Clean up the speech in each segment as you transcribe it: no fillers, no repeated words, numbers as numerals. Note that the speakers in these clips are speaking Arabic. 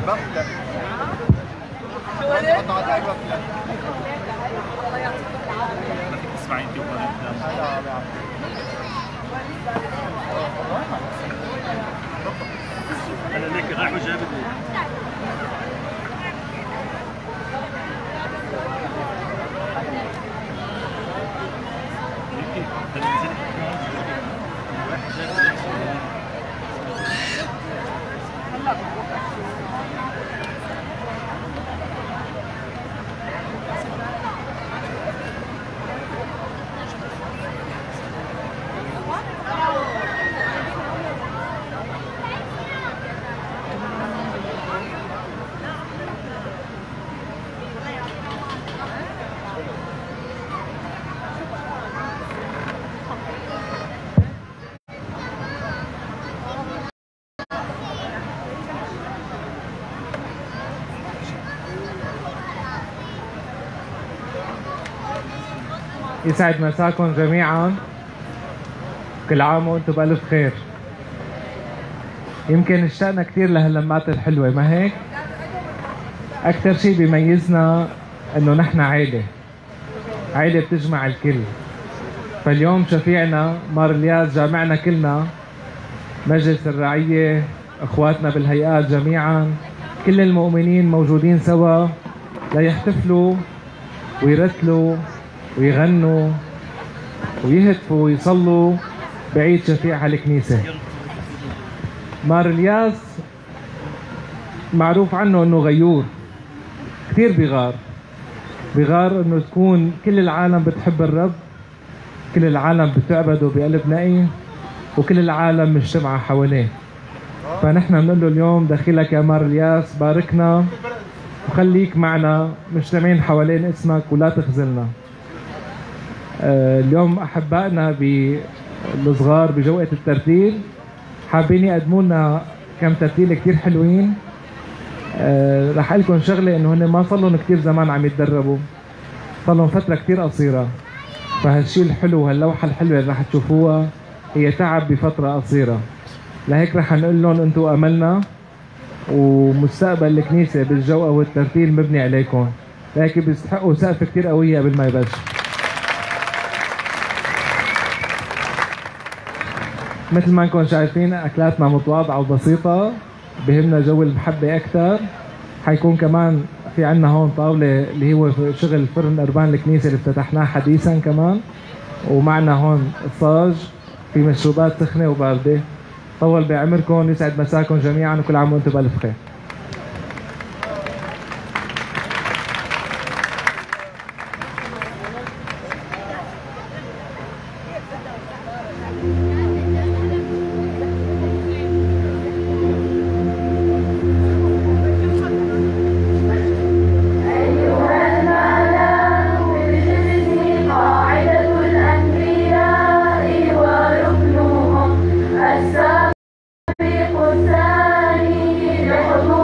بفلة شو قلت؟ قطعتك بفلة بدك تسمعي انت وما انا ليك رايح وجاي بدي يسعد مساكم جميعا، كل عام وانتم بألف خير. يمكن اشتقنا كثير لهاللمات الحلوة، ما هيك؟ أكثر شيء بيميزنا إنه نحن عائلة بتجمع الكل. فاليوم شفيعنا مار الياس جامعنا كلنا، مجلس الرعية، إخواتنا بالهيئات جميعا، كل المؤمنين موجودين سوا ليحتفلوا ويرتلوا ويغنوا ويهتفوا ويصلوا بعيد شفيع هالكنيسة. مار الياس معروف عنه انه غيور، كثير بغار انه تكون كل العالم بتحب الرب، كل العالم بتعبده بقلب نقي، وكل العالم مجتمعة حواليه. فنحن بنقول له اليوم دخيلك يا مار الياس، باركنا وخليك معنا مجتمعين حوالين اسمك ولا تخذلنا. اليوم احبائنا بالصغار بجوقة الترتيل حابين يقدموا لنا كم ترتيل كثير حلوين. رح اقول لكم شغله، انه هن ما صار لهم كثير زمان عم يتدربوا، صار لهم فتره كثير قصيره. فهالشيء الحلو وهاللوحه الحلوه اللي رح تشوفوها هي تعب بفتره قصيره. لهيك رح نقول لهم انتم املنا، ومستقبل الكنيسه بالجوقه والترتيل مبني عليكم. لهيك بيستحقوا سقفه كثير قويه قبل ما يبلش. مثل ما انكم شايفين اكلاتنا متواضعه وبسيطه، بهمنا جو المحبه اكثر. حيكون كمان في عندنا هون طاوله اللي هو شغل فرن اربان الكنيسه اللي افتتحناه حديثا كمان، ومعنا هون الصاج في مشروبات سخنه وبارده. طول بعمركم، يسعد مساكم جميعا، وكل عام وانتم بالف خير. السابق الثاني لحضور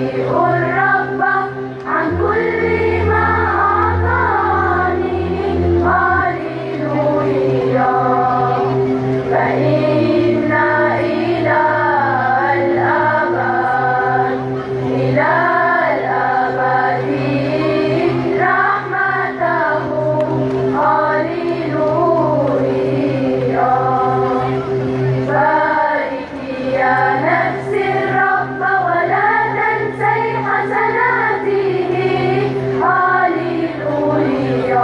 الرب عن كل ما أعطاني. هاليلويا. فإن إلى الأبد رحمته. هاليلويا. باركي يا نفسي الرب ولا تنسي حسناته. هاليلويا.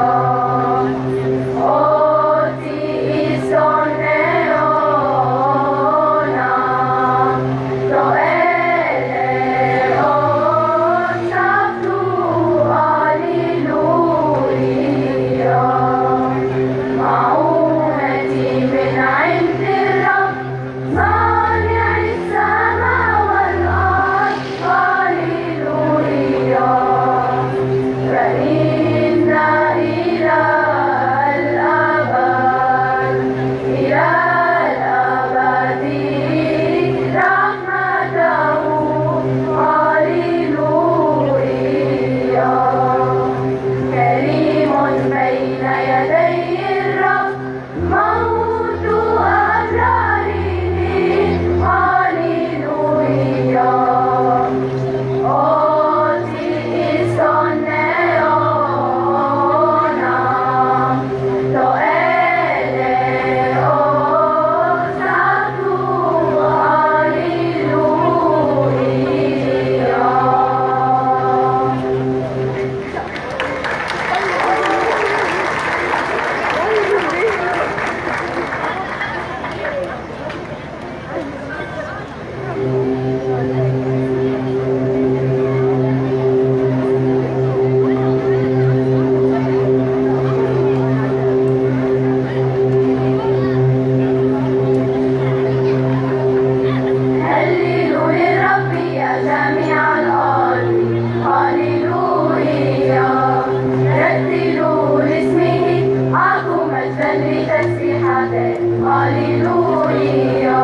هاليلويا.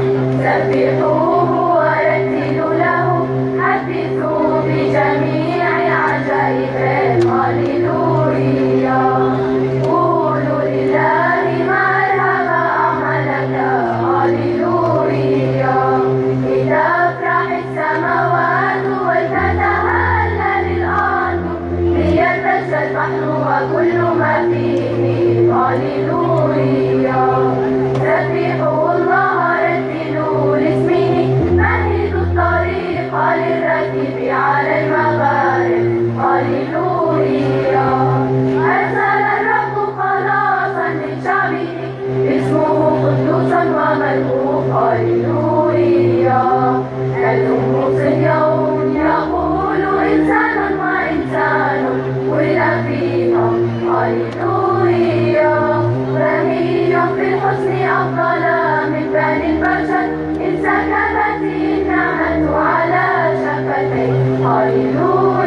سبحوه ورتلوا له، حدثوا بجميع عجائبه. هاليلويا. قولوا لله مرحبا أعمالك. هاليلويا. لتفرح السماوات ولتتهلل الأرض، ليرتج البحر وكل ما فيه. هاليلويا. سبحوا الله رتلوا لاسمه، مهدوا الطريق للراكب على المغارب. هاليلويا. أرسل الرب خلاصا لشعبه، اسمه قدوس وملكوت. هاليلويا. الأم صهيون يقول إنسان وإنسان ولد فيها. هاليلويا. غني في الحسن أفضل من بني البشر، إن سكبت النعمة على شفتيه. هاليلويا.